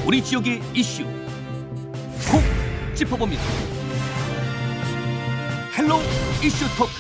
우리 지역의 이슈 콕 짚어봅니다. 헬로 이슈 토크.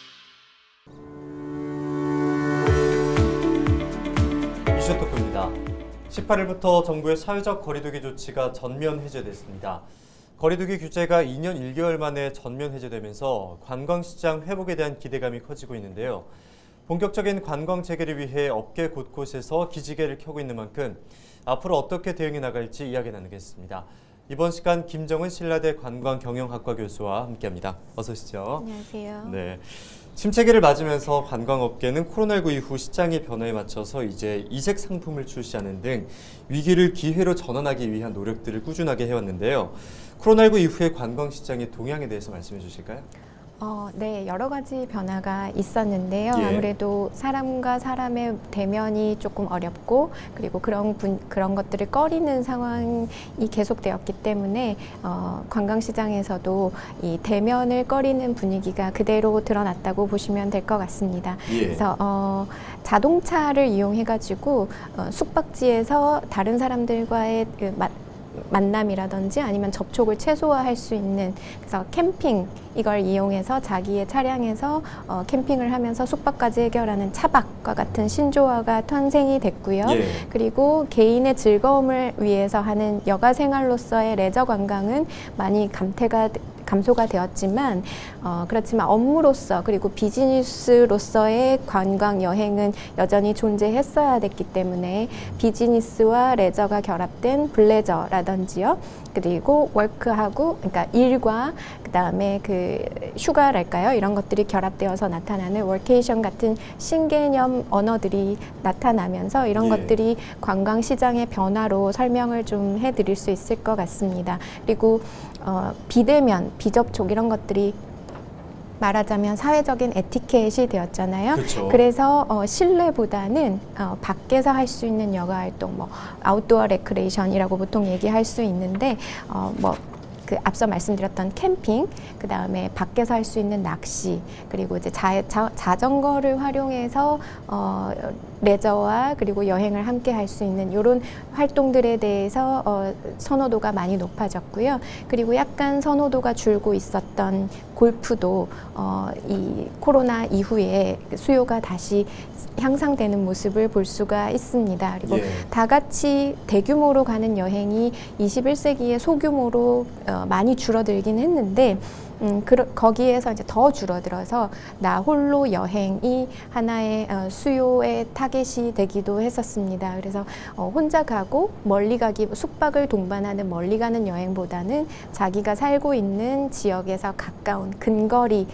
이슈 토크입니다. 18일부터 정부의 사회적 거리두기 조치가 전면 해제됐습니다. 거리두기 규제가 2년 1개월 만에 전면 해제되면서 관광시장 회복에 대한 기대감이 커지고 있는데요. 본격적인 관광 재개를 위해 업계 곳곳에서 기지개를 켜고 있는 만큼 앞으로 어떻게 대응해 나갈지 이야기 나누겠습니다. 이번 시간 김정은 신라대 관광경영학과 교수와 함께합니다. 어서 오시죠. 안녕하세요. 네. 침체기를 맞으면서 관광업계는 코로나19 이후 시장의 변화에 맞춰서 이제 이색 상품을 출시하는 등 위기를 기회로 전환하기 위한 노력들을 꾸준하게 해왔는데요. 코로나19 이후의 관광시장의 동향에 대해서 말씀해 주실까요? 네, 여러 가지 변화가 있었는데요. 예. 아무래도 사람과 사람의 대면이 조금 어렵고, 그리고 그런 것들을 꺼리는 상황이 계속되었기 때문에 관광시장에서도 이 대면을 꺼리는 분위기가 그대로 드러났다고 보시면 될 것 같습니다. 예. 그래서 자동차를 이용해가지고 숙박지에서 다른 사람들과의 만남이라든지 아니면 접촉을 최소화할 수 있는, 그래서 캠핑 이걸 이용해서 자기의 차량에서 캠핑을 하면서 숙박까지 해결하는 차박과 같은 신조어가 탄생이 됐고요. 예. 그리고 개인의 즐거움을 위해서 하는 여가 생활로서의 레저 관광은 많이 감소가 되었지만 그렇지만 업무로서 그리고 비즈니스로서의 관광 여행은 여전히 존재했어야 됐기 때문에 비즈니스와 레저가 결합된 블레저라든지요. 그리고 워크하고, 그러니까 일과 그다음에 그 휴가랄까요? 이런 것들이 결합되어서 나타나는 워케이션 같은 신개념 언어들이 나타나면서 이런 것들이 관광 시장의 변화로 설명을 좀 해드릴 수 있을 것 같습니다. 그리고 비대면, 비접촉 이런 것들이 말하자면 사회적인 에티켓이 되었잖아요. 그렇죠. 그래서 실내보다는 밖에서 할 수 있는 여가 활동, 뭐 아웃도어 레크레이션이라고 보통 얘기할 수 있는데 그 앞서 말씀드렸던 캠핑, 그 다음에 밖에서 할 수 있는 낚시, 그리고 이제 자전거를 활용해서 레저와 그리고 여행을 함께 할 수 있는 이런 활동들에 대해서 선호도가 많이 높아졌고요. 그리고 약간 선호도가 줄고 있었던 골프도 이 코로나 이후에 수요가 다시 향상되는 모습을 볼 수가 있습니다. 그리고 다 같이 대규모로 가는 여행이 21세기에 소규모로 많이 줄어들긴 했는데 거기에서 이제 더 줄어들어서 나 홀로 여행이 하나의 수요의 타겟이 되기도 했었습니다. 그래서 혼자 가고 멀리 가기, 숙박을 동반하는 멀리 가는 여행보다는 자기가 살고 있는 지역에서 가까운 근거리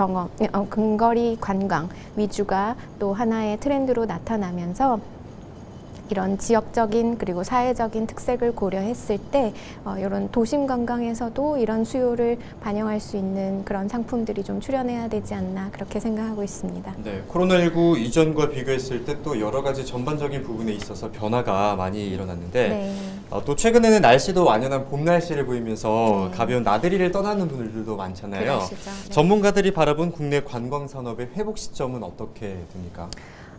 근거리 관광 위주가 또 하나의 트렌드로 나타나면서 이런 지역적인 그리고 사회적인 특색을 고려했을 때 이런 도심 관광에서도 이런 수요를 반영할 수 있는 그런 상품들이 좀 출현해야 되지 않나 그렇게 생각하고 있습니다. 네, 코로나19 이전과 비교했을 때 또 여러 가지 전반적인 부분에 있어서 변화가 많이 일어났는데 네. 또 최근에는 날씨도 완연한 봄 날씨를 보이면서 가벼운 나들이를 떠나는 분들도 많잖아요. 그러시죠. 네. 전문가들이 바라본 국내 관광 산업의 회복 시점은 어떻게 됩니까?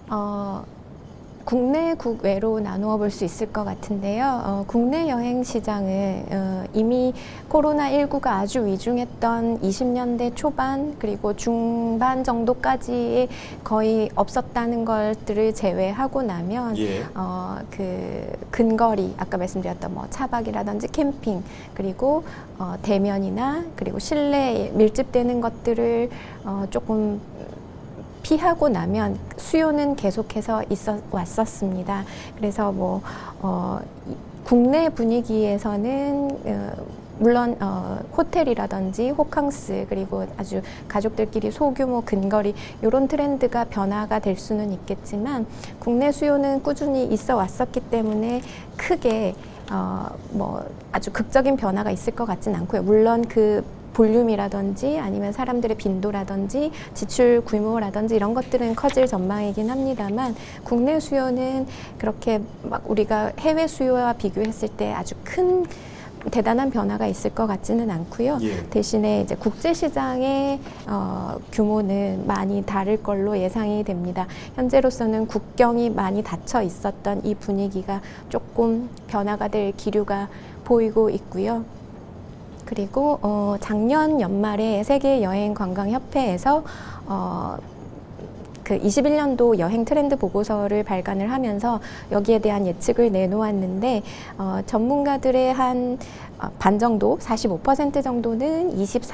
국내, 국외로 나누어 볼 수 있을 것 같은데요. 국내 여행 시장은 이미 코로나19가 아주 위중했던 20년대 초반 그리고 중반 정도까지 거의 없었다는 것들을 제외하고 나면 그 근거리, 아까 말씀드렸던 뭐 차박이라든지 캠핑, 그리고 대면이나 그리고 실내에 밀집되는 것들을 조금 피하고 나면 수요는 계속해서 왔었습니다. 그래서 국내 분위기에서는 물론 호텔이라든지 호캉스 그리고 아주 가족들끼리 소규모 근거리 이런 트렌드가 변화가 될 수는 있겠지만 국내 수요는 꾸준히 있어 왔었기 때문에 크게 아주 극적인 변화가 있을 것 같진 않고요. 물론 그 볼륨이라든지 아니면 사람들의 빈도라든지 지출 규모라든지 이런 것들은 커질 전망이긴 합니다만 국내 수요는 그렇게 막 우리가 해외 수요와 비교했을 때 아주 큰 대단한 변화가 있을 것 같지는 않고요. 예. 대신에 이제 국제 시장의 규모는 많이 다를 걸로 예상이 됩니다. 현재로서는 국경이 많이 닫혀 있었던 이 분위기가 조금 변화가 될 기류가 보이고 있고요. 그리고 작년 연말에 세계 여행 관광 협회에서 그 21년도 여행 트렌드 보고서를 발간을 하면서 여기에 대한 예측을 내놓았는데 전문가들의 한 반 정도, 45% 정도는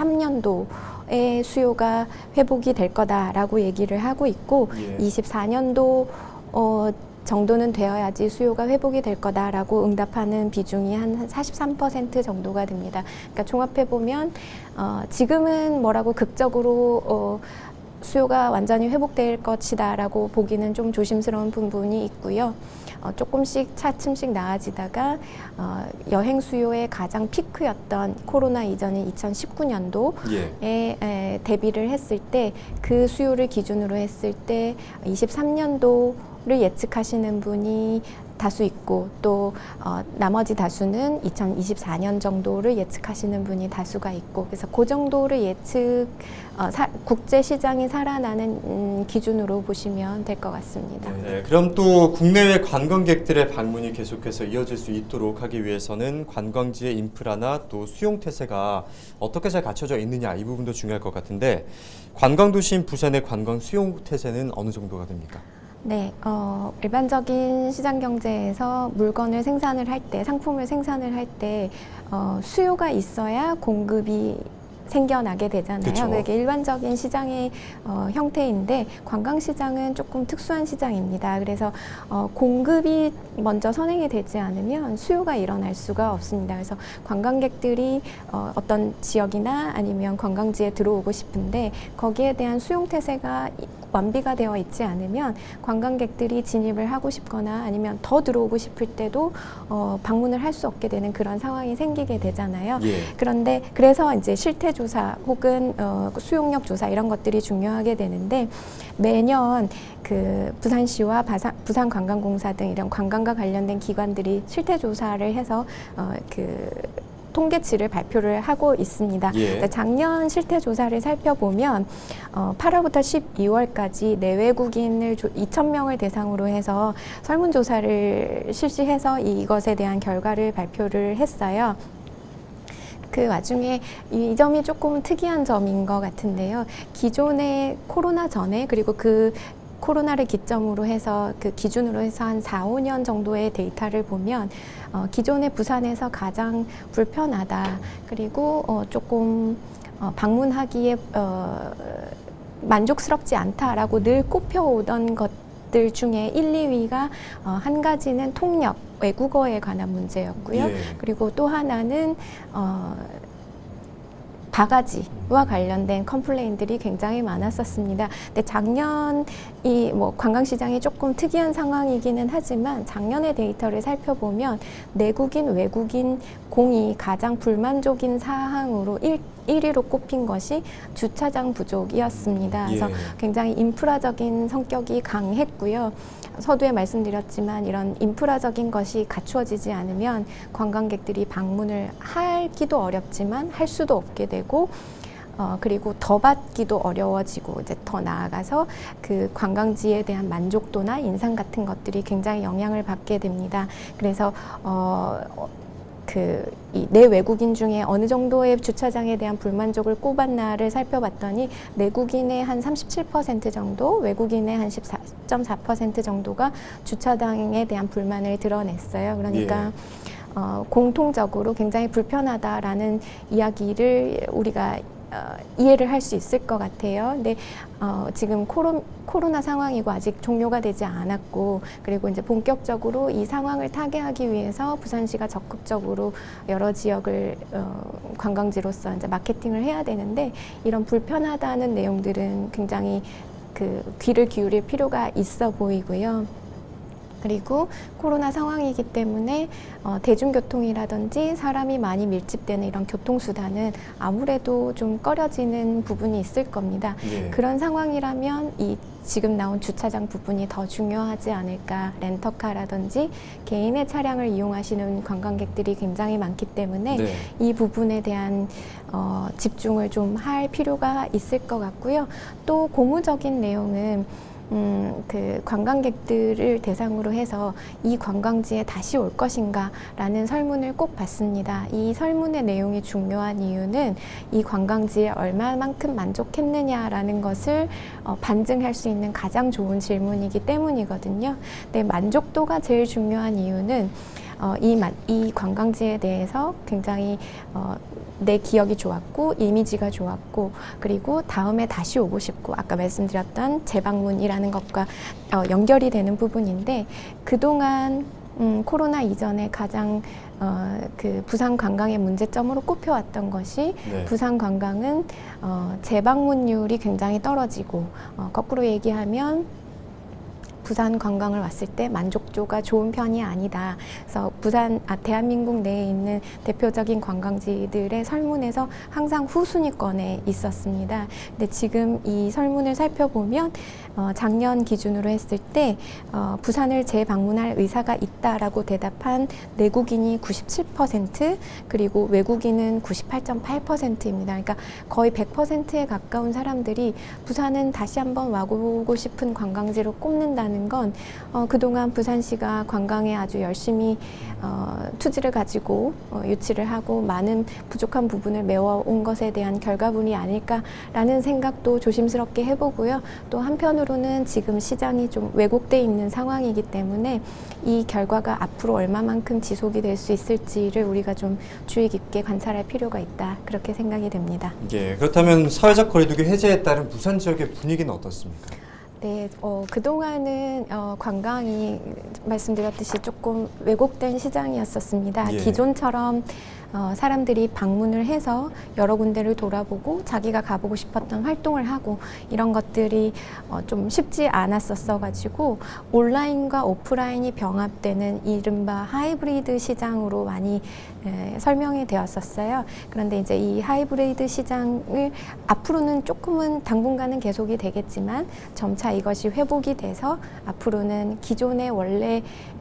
23년도에 수요가 회복이 될 거다라고 얘기를 하고 있고 예. 24년도 정도는 되어야지 수요가 회복이 될 거다라고 응답하는 비중이 한 43% 정도가 됩니다. 그러니까 종합해 보면 지금은 뭐라고 극적으로 수요가 완전히 회복될 것이다라고 보기는 좀 조심스러운 부분이 있고요. 조금씩 차츰씩 나아지다가 여행 수요의 가장 피크였던 코로나 이전인 2019년도에 대비를 했을 때 그 수요를 기준으로 했을 때 23년도를 예측하시는 분이 다수 있고 또 나머지 다수는 2024년 정도를 예측하시는 분이 다수가 있고 그래서 그 정도를 예측 국제 시장이 살아나는 기준으로 보시면 될 것 같습니다. 네, 그럼 또 국내외 관광객들의 방문이 계속해서 이어질 수 있도록 하기 위해서는 관광지의 인프라나 또 수용 태세가 어떻게 잘 갖춰져 있느냐 이 부분도 중요할 것 같은데 관광도시인 부산의 관광 수용 태세는 어느 정도가 됩니까? 네, 일반적인 시장 경제에서 물건을 생산을 할 때, 상품을 생산을 할 때 수요가 있어야 공급이 생겨나게 되잖아요. 그쵸. 그게 일반적인 시장의 형태인데 관광시장은 조금 특수한 시장입니다. 그래서 공급이 먼저 선행이 되지 않으면 수요가 일어날 수가 없습니다. 그래서 관광객들이 어떤 지역이나 아니면 관광지에 들어오고 싶은데 거기에 대한 수용 태세가 완비가 되어 있지 않으면 관광객들이 진입을 하고 싶거나 아니면 더 들어오고 싶을 때도 방문을 할 수 없게 되는 그런 상황이 생기게 되잖아요. 예. 그런데 그래서 이제 실태 조사 혹은 수용력 조사 이런 것들이 중요하게 되는데 매년 그 부산시와 부산관광공사 등 이런 관광과 관련된 기관들이 실태 조사를 해서 그 통계치를 발표를 하고 있습니다. 예. 작년 실태 조사를 살펴보면 8월부터 12월까지 내외국인을 2,000명을 대상으로 해서 설문조사를 실시해서 이것에 대한 결과를 발표를 했어요. 그 와중에 이 점이 조금 특이한 점인 것 같은데요. 기존의 코로나 전에 그리고 그 코로나를 기점으로 해서 그 기준으로 해서 한 4, 5년 정도의 데이터를 보면 기존의 부산에서 가장 불편하다. 그리고 조금 방문하기에 만족스럽지 않다라고 늘 꼽혀오던 것들 중에 1, 2위가 한 가지는 통역, 외국어에 관한 문제였고요. 예. 그리고 또 하나는 바가지와 관련된 컴플레인들이 굉장히 많았었습니다. 근데 작년 이 관광시장이 조금 특이한 상황이기는 하지만 작년의 데이터를 살펴보면 내국인, 외국인 공이 가장 불만족인 사항으로 1위로 꼽힌 것이 주차장 부족이었습니다. 그래서 예. 굉장히 인프라적인 성격이 강했고요. 서두에 말씀드렸지만 이런 인프라적인 것이 갖추어지지 않으면 관광객들이 방문을 하기도 어렵지만 할 수도 없게 되고 그리고 더 받기도 어려워지고 이제 더 나아가서 그 관광지에 대한 만족도나 인상 같은 것들이 굉장히 영향을 받게 됩니다. 그래서 이 내외국인 중에 어느 정도의 주차장에 대한 불만족을 꼽았나를 살펴봤더니 내국인의 한 37% 정도, 외국인의 한 14.4% 정도가 주차장에 대한 불만을 드러냈어요. 그러니까 공통적으로 굉장히 불편하다라는 이야기를 우리가 이해를 할 수 있을 것 같아요. 근데 지금 코로나 상황이고 아직 종료가 되지 않았고 그리고 이제 본격적으로 이 상황을 타개하기 위해서 부산시가 적극적으로 여러 지역을 관광지로서 이제 마케팅을 해야 되는데 이런 불편하다는 내용들은 굉장히 귀를 기울일 필요가 있어 보이고요. 그리고 코로나 상황이기 때문에 대중교통이라든지 사람이 많이 밀집되는 이런 교통수단은 아무래도 좀 꺼려지는 부분이 있을 겁니다. 예. 그런 상황이라면 이 지금 나온 주차장 부분이 더 중요하지 않을까. 렌터카라든지 개인의 차량을 이용하시는 관광객들이 굉장히 많기 때문에 네. 이 부분에 대한 집중을 좀 할 필요가 있을 것 같고요. 또 고무적인 내용은 그 관광객들을 대상으로 해서 이 관광지에 다시 올 것인가 라는 설문을 꼭 받습니다. 이 설문의 내용이 중요한 이유는 이 관광지에 얼마만큼 만족했느냐라는 것을 반증할 수 있는 가장 좋은 질문이기 때문이거든요. 근데 만족도가 제일 중요한 이유는 이 관광지에 대해서 굉장히 내 기억이 좋았고 이미지가 좋았고 그리고 다음에 다시 오고 싶고 아까 말씀드렸던 재방문이라는 것과 연결이 되는 부분인데 그동안 코로나 이전에 가장 그 부산 관광의 문제점으로 꼽혀왔던 것이 네. 부산 관광은 재방문율이 굉장히 떨어지고 거꾸로 얘기하면 부산 관광을 왔을 때 만족도가 좋은 편이 아니다. 그래서 대한민국 내에 있는 대표적인 관광지들의 설문에서 항상 후순위권에 있었습니다. 근데 지금 이 설문을 살펴보면 작년 기준으로 했을 때 부산을 재방문할 의사가 있다라고 대답한 내국인이 97% 그리고 외국인은 98.8%입니다. 그러니까 거의 100%에 가까운 사람들이 부산은 다시 한번 와보고 싶은 관광지로 꼽는다는 건 그동안 부산시가 관광에 아주 열심히 투지를 가지고 유치를 하고 많은 부족한 부분을 메워온 것에 대한 결과물이 아닐까라는 생각도 조심스럽게 해보고요. 또 한편으로는 지금 시장이 좀 왜곡돼 있는 상황이기 때문에 이 결과가 앞으로 얼마만큼 지속이 될 수 있을지를 우리가 좀 주의 깊게 관찰할 필요가 있다. 그렇게 생각이 됩니다. 예, 그렇다면 사회적 거리두기 해제에 따른 부산 지역의 분위기는 어떻습니까? 네, 그동안은 관광이 말씀드렸듯이 조금 왜곡된 시장이었었습니다. 예. 기존처럼 사람들이 방문을 해서 여러 군데를 돌아보고 자기가 가보고 싶었던 활동을 하고 이런 것들이 좀 쉽지 않았었어가지고 온라인과 오프라인이 병합되는 이른바 하이브리드 시장으로 많이 설명이 되었었어요. 그런데 이제 이 하이브리드 시장을 앞으로는 조금은 당분간은 계속이 되겠지만 점차 이것이 회복이 돼서 앞으로는 기존의 원래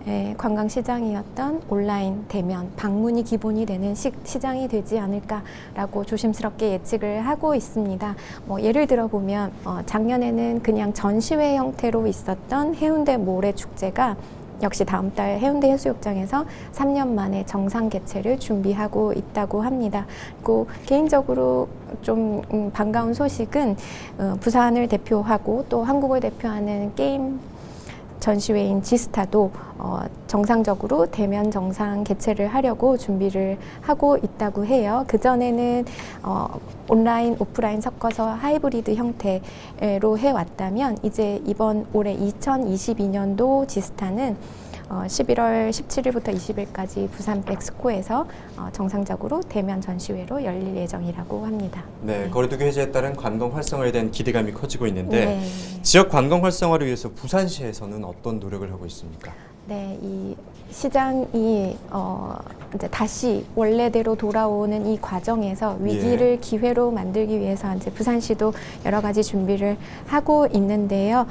관광시장이었던 온라인, 대면, 방문이 기본이 되는 시장이 되지 않을까라고 조심스럽게 예측을 하고 있습니다. 예를 들어보면 작년에는 그냥 전시회 형태로 있었던 해운대 모래 축제가 역시 다음 달 해운대 해수욕장에서 3년 만에 정상 개최를 준비하고 있다고 합니다. 그리고 개인적으로 좀 반가운 소식은 부산을 대표하고 또 한국을 대표하는 게임 전시회인 지스타도 정상적으로 대면 정상 개최를 하려고 준비를 하고 있다고 해요. 그전에는 온라인, 오프라인 섞어서 하이브리드 형태로 해왔다면 이제 이번 올해 2022년도 지스타는 11월 17일부터 20일까지 부산 엑스코에서 정상적으로 대면 전시회로 열릴 예정이라고 합니다. 네, 거리두기 해제에 따른 관광 활성화에 대한 기대감이 커지고 있는데 네. 지역 관광 활성화를 위해서 부산시에서는 어떤 노력을 하고 있습니까? 네, 이 시장이 이제 다시 원래대로 돌아오는 이 과정에서 위기를 기회로 만들기 위해서 이제 부산시도 여러 가지 준비를 하고 있는데요.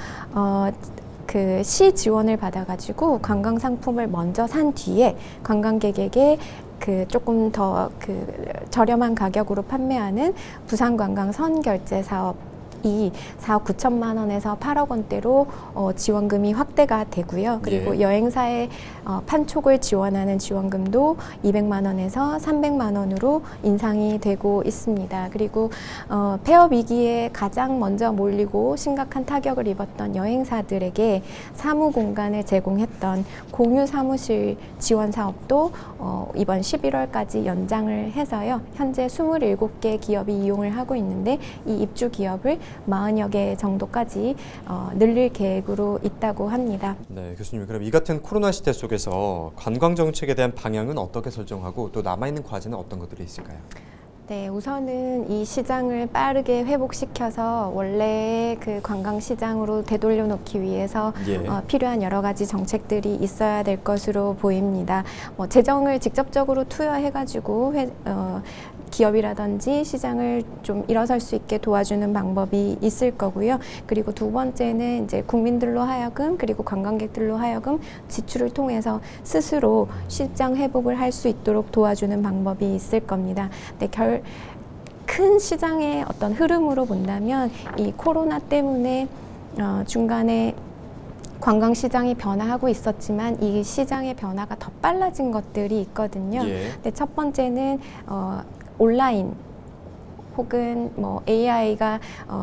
그 시 지원을 받아가지고 관광 상품을 먼저 산 뒤에 관광객에게 그 조금 더 그 저렴한 가격으로 판매하는 부산 관광 선결제 사업. 이 4억 9천만 원에서 8억 원대로 지원금이 확대가 되고요. 그리고 예. 여행사의 판촉을 지원하는 지원금도 200만 원에서 300만 원으로 인상이 되고 있습니다. 그리고 폐업 위기에 가장 먼저 몰리고 심각한 타격을 입었던 여행사들에게 사무 공간을 제공했던 공유 사무실 지원 사업도 이번 11월까지 연장을 해서요. 현재 27개 기업이 이용을 하고 있는데 이 입주 기업을 40여 개 정도까지 늘릴 계획으로 있다고 합니다. 네, 교수님, 그럼 이 같은 코로나 시대 속에서 관광 정책에 대한 방향은 어떻게 설정하고 또 남아있는 과제는 어떤 것들이 있을까요? 네, 우선은 이 시장을 빠르게 회복시켜서 원래의 그 관광 시장으로 되돌려 놓기 위해서 예. 필요한 여러 가지 정책들이 있어야 될 것으로 보입니다. 뭐 재정을 직접적으로 투여해가지고 기업이라든지 시장을 좀 일어설 수 있게 도와주는 방법이 있을 거고요. 그리고 두 번째는 이제 국민들로 하여금 그리고 관광객들로 하여금 지출을 통해서 스스로 시장 회복을 할 수 있도록 도와주는 방법이 있을 겁니다. 네, 큰 시장의 어떤 흐름으로 본다면 이 코로나 때문에 중간에 관광 시장이 변화하고 있었지만 이 시장의 변화가 더 빨라진 것들이 있거든요. 예. 네, 첫 번째는 온라인 혹은 뭐 AI가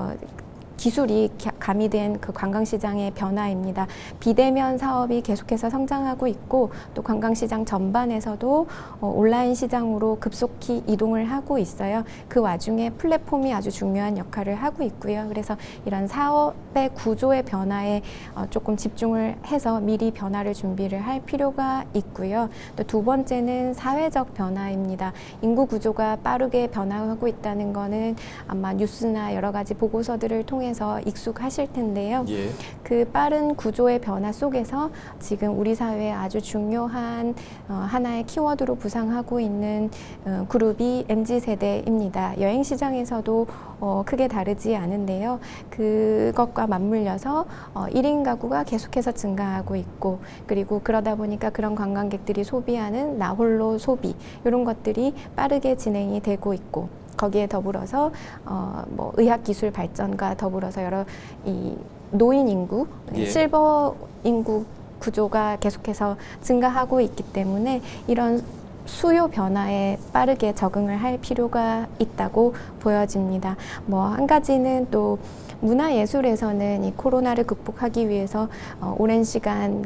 기술이 가미된 그 관광시장의 변화입니다. 비대면 사업이 계속해서 성장하고 있고 또 관광시장 전반에서도 온라인 시장으로 급속히 이동을 하고 있어요. 그 와중에 플랫폼이 아주 중요한 역할을 하고 있고요. 그래서 이런 사업의 구조의 변화에 조금 집중을 해서 미리 변화를 준비를 할 필요가 있고요. 또 두 번째는 사회적 변화입니다. 인구 구조가 빠르게 변화하고 있다는 거는 아마 뉴스나 여러 가지 보고서들을 통해 익숙하실 텐데요. 예. 그 빠른 구조의 변화 속에서 지금 우리 사회에 아주 중요한 하나의 키워드로 부상하고 있는 그룹이 MZ세대입니다. 여행시장에서도 크게 다르지 않은데요. 그것과 맞물려서 1인 가구가 계속해서 증가하고 있고 그리고 그러다 보니까 그런 관광객들이 소비하는 나홀로 소비 이런 것들이 빠르게 진행이 되고 있고 거기에 더불어서 뭐 의학기술 발전과 더불어서 여러 이 노인 인구, 예. 실버 인구 구조가 계속해서 증가하고 있기 때문에 이런 수요 변화에 빠르게 적응을 할 필요가 있다고 보여집니다. 뭐 한 가지는 또 문화예술에서는 이 코로나를 극복하기 위해서 오랜 시간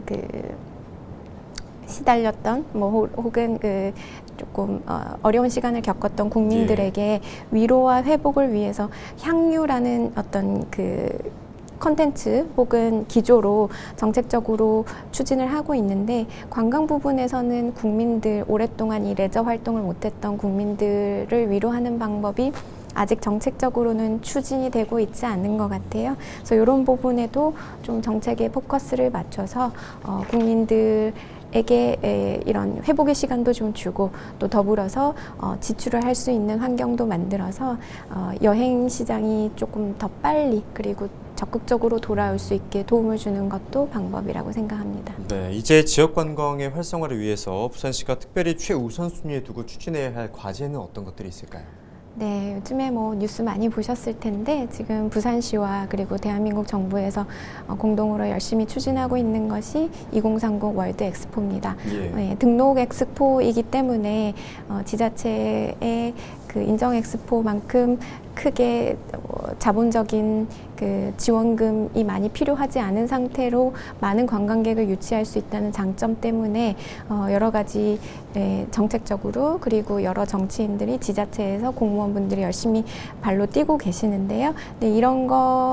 시달렸던 뭐 혹은 조금 어려운 시간을 겪었던 국민들에게 위로와 회복을 위해서 향유라는 어떤 컨텐츠 혹은 기조로 정책적으로 추진을 하고 있는데 관광 부분에서는 국민들 오랫동안 이 레저 활동을 못했던 국민들을 위로하는 방법이 아직 정책적으로는 추진이 되고 있지 않은 것 같아요. 그래서 이런 부분에도 좀 정책에 포커스를 맞춰서 국민들에게 이런 회복의 시간도 좀 주고 또 더불어서 지출을 할 수 있는 환경도 만들어서 여행 시장이 조금 더 빨리 그리고 적극적으로 돌아올 수 있게 도움을 주는 것도 방법이라고 생각합니다. 네, 이제 지역 관광의 활성화를 위해서 부산시가 특별히 최우선순위에 두고 추진해야 할 과제는 어떤 것들이 있을까요? 네, 요즘에 뭐 뉴스 많이 보셨을 텐데 지금 부산시와 그리고 대한민국 정부에서 공동으로 열심히 추진하고 있는 것이 2030 월드 엑스포입니다. 예. 네, 등록 엑스포이기 때문에 지자체의 그 인정 엑스포만큼 크게 자본적인 지원금이 많이 필요하지 않은 상태로 많은 관광객을 유치할 수 있다는 장점 때문에 여러 가지 정책적으로 그리고 여러 정치인들이 지자체에서 공무원분들이 열심히 발로 뛰고 계시는데요. 네, 이런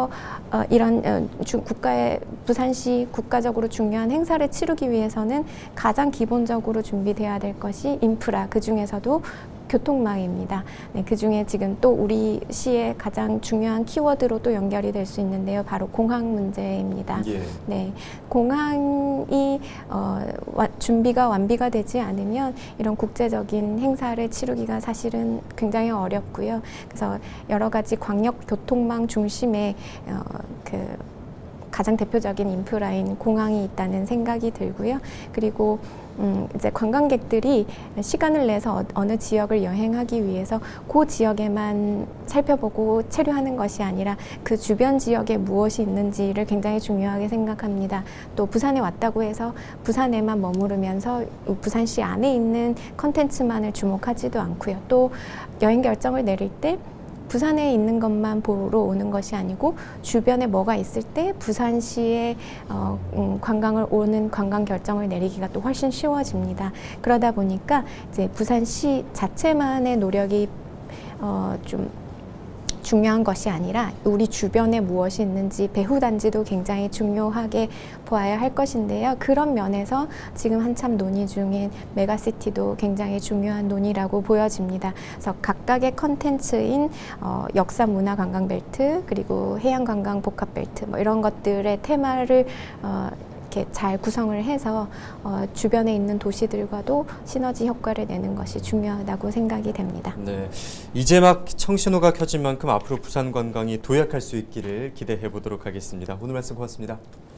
부산시 국가적으로 중요한 행사를 치르기 위해서는 가장 기본적으로 준비돼야 될 것이 인프라, 그 중에서도 교통망입니다. 네, 그중에 지금 또 우리 시의 가장 중요한 키워드로 또 연결이 될 수 있는데요. 바로 공항 문제입니다. 예. 네, 공항이 준비가 완비가 되지 않으면 이런 국제적인 행사를 치르기가 사실은 굉장히 어렵고요. 그래서 여러 가지 광역 교통망 중심의 가장 대표적인 인프라인 공항이 있다는 생각이 들고요. 그리고 이제 관광객들이 시간을 내서 어느 지역을 여행하기 위해서 그 지역에만 살펴보고 체류하는 것이 아니라 그 주변 지역에 무엇이 있는지를 굉장히 중요하게 생각합니다. 또 부산에 왔다고 해서 부산에만 머무르면서 부산시 안에 있는 컨텐츠만을 주목하지도 않고요. 또 여행 결정을 내릴 때 부산에 있는 것만 보러 오는 것이 아니고 주변에 뭐가 있을 때 부산시에 관광을 오는 관광 결정을 내리기가 또 훨씬 쉬워집니다. 그러다 보니까 이제 부산시 자체만의 노력이 좀 중요한 것이 아니라 우리 주변에 무엇이 있는지 배후 단지도 굉장히 중요하게 보아야 할 것인데요. 그런 면에서 지금 한참 논의 중인 메가시티도 굉장히 중요한 논의라고 보여집니다. 그래서 각각의 컨텐츠인 역사 문화 관광 벨트 그리고 해양 관광 복합 벨트 뭐 이런 것들의 테마를 이렇게 잘 구성을 해서 주변에 있는 도시들과도 시너지 효과를 내는 것이 중요하다고 생각이 됩니다. 네, 이제 막 청신호가 켜진 만큼 앞으로 부산 관광이 도약할 수 있기를 기대해 보도록 하겠습니다. 오늘 말씀 고맙습니다.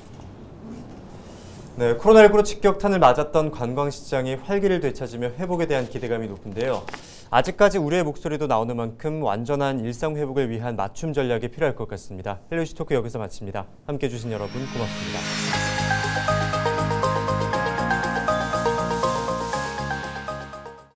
네, 코로나19로 직격탄을 맞았던 관광시장이 활기를 되찾으며 회복에 대한 기대감이 높은데요. 아직까지 우려의 목소리도 나오는 만큼 완전한 일상 회복을 위한 맞춤 전략이 필요할 것 같습니다. 헬로이슈 토크 여기서 마칩니다. 함께해 주신 여러분 고맙습니다.